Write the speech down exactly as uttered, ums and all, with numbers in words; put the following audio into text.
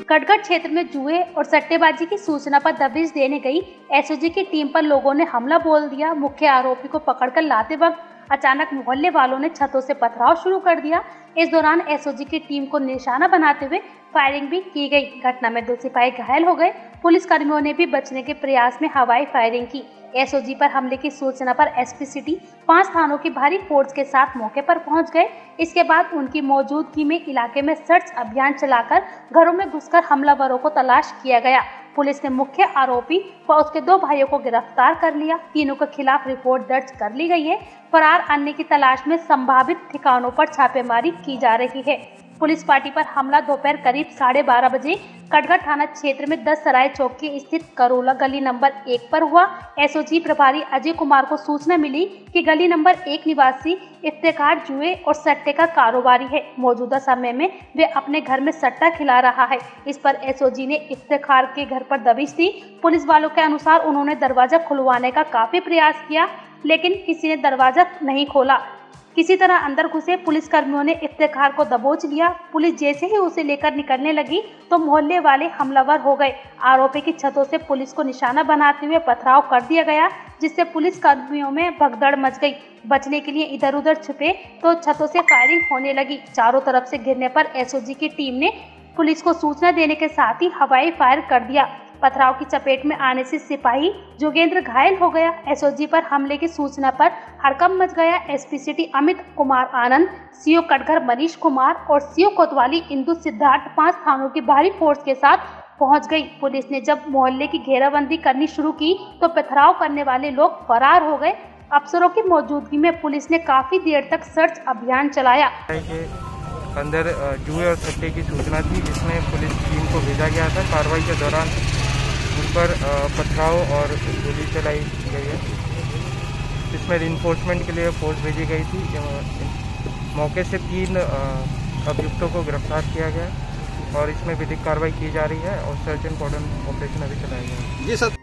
कटघर क्षेत्र में जुए और सट्टेबाजी की सूचना पर दबिश देने गई एसओजी की टीम पर लोगों ने हमला बोल दिया। मुख्य आरोपी को पकड़कर लाते वक्त अचानक मोहल्ले वालों ने छतों से पथराव शुरू कर दिया। इस दौरान एसओजी की टीम को निशाना बनाते हुए फायरिंग भी की गई। घटना में दो सिपाही घायल हो गए। पुलिस कर्मियों ने भी बचने के प्रयास में हवाई फायरिंग की। एसओजी पर हमले की सूचना पर एसपी सिटी पांच थानों की भारी फोर्स के साथ मौके पर पहुंच गए। इसके बाद उनकी मौजूदगी में इलाके में सर्च अभियान चलाकर घरों में घुसकर हमलावरों को तलाश किया गया। पुलिस ने मुख्य आरोपी व उसके दो भाइयों को गिरफ्तार कर लिया। तीनों के खिलाफ रिपोर्ट दर्ज कर ली गई है। फरार अन्य की तलाश में संभावित ठिकानों पर छापेमारी की जा रही है। पुलिस पार्टी पर हमला दोपहर करीब साढ़े बारह बजे कटघर थाना क्षेत्र में दस सराय चौक के स्थित करोला गली नंबर एक पर हुआ। एसओजी प्रभारी अजय कुमार को सूचना मिली कि गली नंबर एक निवासी इफ्तिखार जुए और सट्टे का कारोबारी है। मौजूदा समय में वे अपने घर में सट्टा खिला रहा है। इस पर एसओजी ने इफ्तिखार के घर पर दबिश दी। पुलिस वालों के अनुसार उन्होंने दरवाजा खुलवाने का काफी प्रयास किया, लेकिन किसी ने दरवाजा नहीं खोला। किसी तरह अंदर घुसे पुलिस कर्मियों ने इफ्तिखार को दबोच लिया। पुलिस जैसे ही उसे लेकर निकलने लगी तो मोहल्ले वाले हमलावर हो गए। आरोपी की छतों से पुलिस को निशाना बनाते हुए पथराव कर दिया गया, जिससे पुलिस कर्मियों में भगदड़ मच गई। बचने के लिए इधर उधर छुपे तो छतों से फायरिंग होने लगी। चारों तरफ से घिरने पर एसओजी की टीम ने पुलिस को सूचना देने के साथ ही हवाई फायर कर दिया। पथराव की चपेट में आने से सिपाही जोगेंद्र घायल हो गया। एसओजी पर हमले की सूचना पर हड़कंप मच गया। SP city Amit Kumar Anand, CO Katghar Manish Kumar और सीओ कोतवाली इंदु सिद्धार्थ पांच थानों की भारी फोर्स के साथ पहुंच गई। पुलिस ने जब मोहल्ले की घेराबंदी करनी शुरू की तो पथराव करने वाले लोग फरार हो गए। अफसरों की मौजूदगी में पुलिस ने काफी देर तक सर्च अभियान चलाया। अंदर जुए और सट्टे की सूचना थी, जिसमें पुलिस टीम को भेजा गया था। कार्रवाई के दौरान उन पर पथराव और गोली चलाई गई है। इसमें रिइंफोर्समेंट के लिए फोर्स भेजी गई थी। मौके से तीन अभियुक्तों को गिरफ्तार किया गया और इसमें विधिक कार्रवाई की जा रही है और सर्च एंड कॉर्डन ऑपरेशन अभी चलाया गया है। जी सर।